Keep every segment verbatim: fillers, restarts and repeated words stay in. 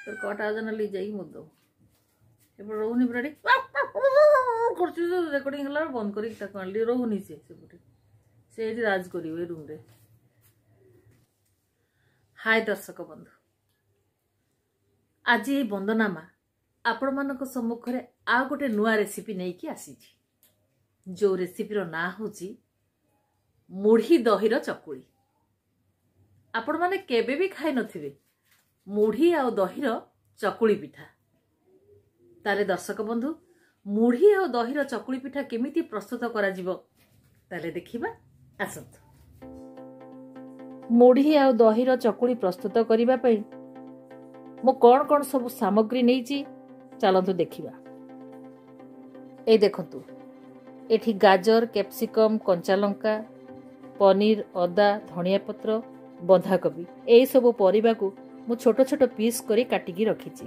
तो कटा जना ली जाई मुद एपटे रोनी पूरा रेकर्डिंग हला बंद करी ताको आली रोनी से सेपटे से राज करियो ए रूम रे। हाय दर्शक बंधु, आज ये वंदना माँ आपण मानक सम्मुख रे आ गोटे नुआ रेसिपी नहीं कि आसी जो रेसिपी रो ना होची मुढ़ी दहीर चकुली। आपण माने केबे भी खाई नथिबे मुढ़ी आ दहीर चकुली पिठा। ताले दर्शक बंधु मुढ़ी आ दहीर चकुली पिठा केमिति प्रस्तुत करा जिवो ताले देखिबा आसत। मुढ़ी आ दहीर चकुली प्रस्तुत करिबा पई मो कोन कोन सब सामग्री नैची चलतु देखिबा। ए देखंतु एठी गाजर, कैप्सिकम, कंचा लंका, पनीर, अदा, धनिया पत्र, बंधाकोबी ए सब परिबा को मु छोट छोट पीस करी काटिकी रखिची।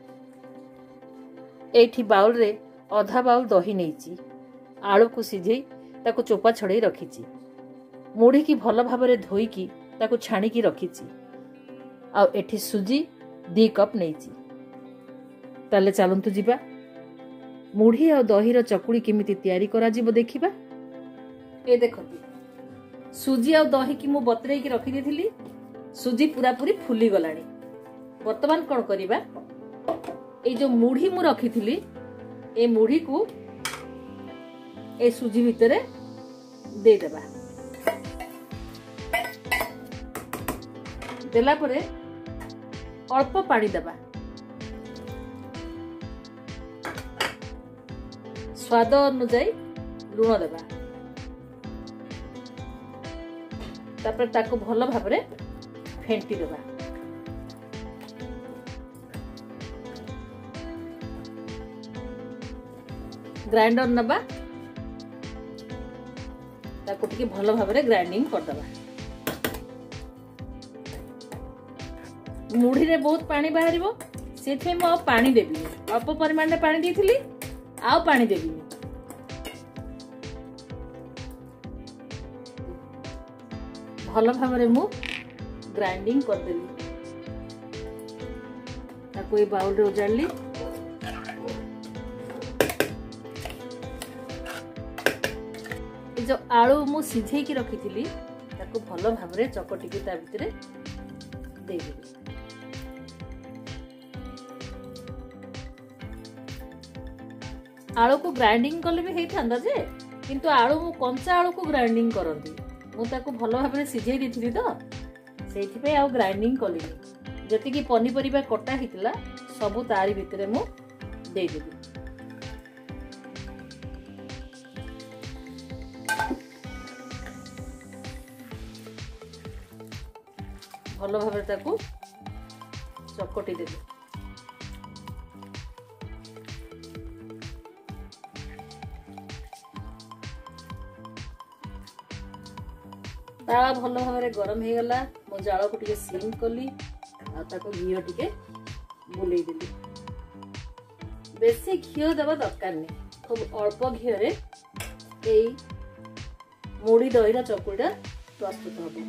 एठी बाउल रे आधा बाउल दही नैची आलू को सिझेई ताको चोपा छड़े रखिची। मुढ़ी की भल भाबरे धोईकी ताको छाणीकी रखिची। आ एठी सुजी दी कप नैची। ताले चलंतु जिबा मुढ़ी आ दहीर चकुली केमिति तयारी करा जिवो देखिबा। ए देखंतु सुजी आ दही की मु बतरेई की रखि देथिली। सुजी पूरा पूरी फुली गलानी। वर्तमान कोन करिबा ए जो मुढ़ी मु रखिथिली ए मुढ़ी को ए सुजी भितरे दे देबा। देला परे अल्प पानी देबा। स्वाद अनुसार लुण देबा। तापर ताको भल भाबरे फेंटी देबा। ग्राइंडर नबा ताको टिके भल भाबरे ग्राइंडिंग कर देबा। मुढ़ी रे बहुत पानी बाहरिबो सेथे मो पानी देबी। अल्प परिमाण रे पानी देथिली आ पानी देबी। भल भाबरे मु ग्राइंडिंग कर देली। ताको ए बाउल रे उजाड़ली। ए जो आलू मु सिझेई की रखिथिली ताको भल भाबरे चकटी की ता भितरे दे देली। आलू को ग्राइंडिंग कले भी हेइथांदा जे किंतु आलू मु कंचा आलू को ग्राइंडिंग करंती मु ताको भल भाबरे सिझेई दिथिली तो सेठी पे आ ग्राइंडिंग कली। जति की पनी परिबा कटा हितला सब तारी भितरे मु दे देबी। भल भाबरे ताको चकटी देबी। तावा भल भाव गरम हो गला। मो जाल को टिके सिम कली आ ताको घी टिके बुलेई देली। बेसी घी देवा दरकार नहीं। खूब अल्प घी रे एई मुढ़ी दहीर चकुलीटा प्रस्तुत होबो।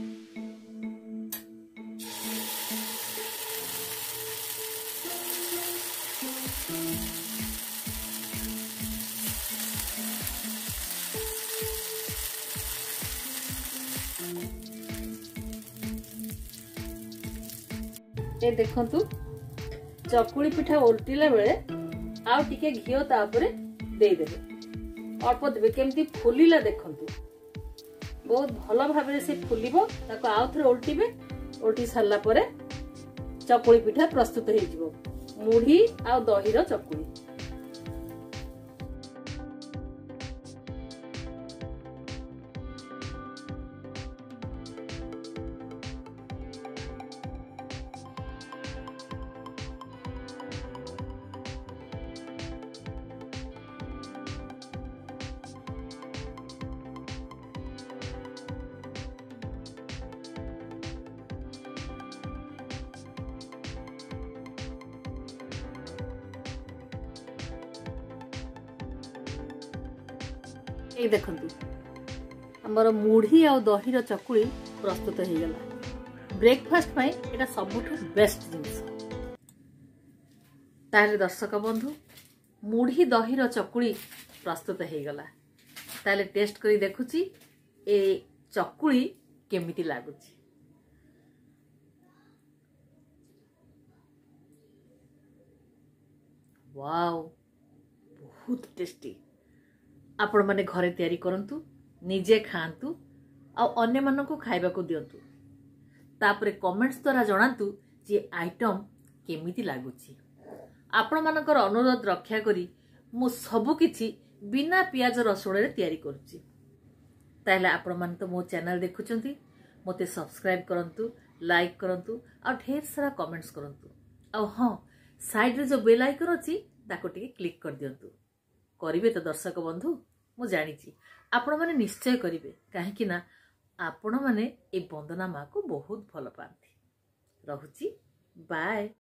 ए देखंतु चकुली पिठा उल्टिला बेले आउ टिके घिओ तापरे दे देबे। अल्प देबे केमती फुलिला देखंतु। बहुत भल भाबरे से फुलिबो। ताको आउ थरे उल्टिबे। उल्टी सारला परे चकुली पिठा प्रस्तुत हे जिवो। मुढ़ी आ दहीर चकुली। ए देखंतु हमर मुढ़ी आ दहीर चकुली प्रस्तुत हो गला। ब्रेकफास्ट पाई एटा सबुठ बेस्ट जिनिस। ताहले दर्शक बंधु मुढ़ी दहीर चकुली प्रस्तुत हो गला। ताहले टेस्ट करी देखुची ए चकुली केमिति लागुची। वाओ बहुत टेस्टी। आपण माने घरे तैयारी करंतु, निजे खांतु आ अन्य मानकु खाइबा को दियंतु। तापरे कमेंट्स द्वारा जणांतु जे आइटम केमिति लागुची। आपण मानकर अनुरोध रक्षा करी मु सबु किछि बिना पियाज रसुण रे तैयारी करूची। ताहले आपण मान तो मो चैनल देखुचंती, मते सब्सक्राइब करंतु, लाइक करंतु आ ढेर सारा कमेंट्स करंतु। आ हां साइड रे जो बेल आइकन अछि ताको टिके क्लिक कर दियंतु। करिवे तो दर्शक बंधु मु जानि छी आपण माने निश्चय करिवे, काहे कि ना आपण माने ए वंदना मां को बहुत भल पांती। रहुची बाय।